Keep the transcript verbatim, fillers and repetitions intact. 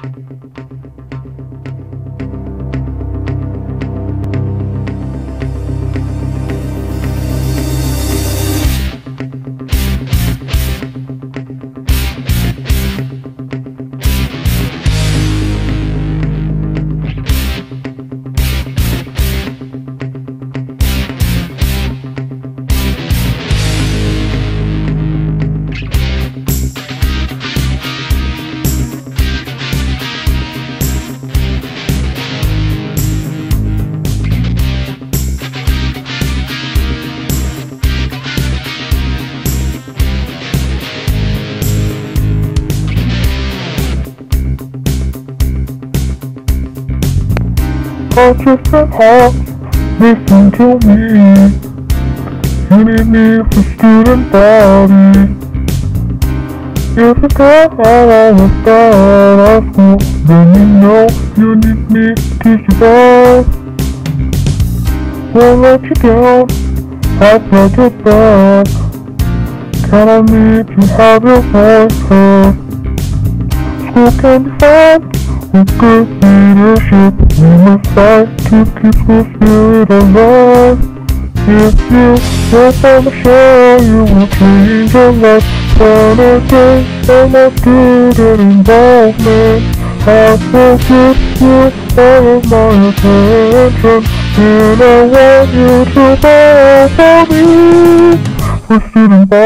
All different hearts, listen to me. You need me for student body. If you got out of the start of school, then you know you need me to teach you best. Won't let you down, I've got your back. Count on me to have your voice heard. School can be fun with good leadership. We must fight to keep school spirit alive. If you work on the show, you will change your life. Fun or day, and my student involvement. I focus with all of my attention, and I want you to vote for me for student body.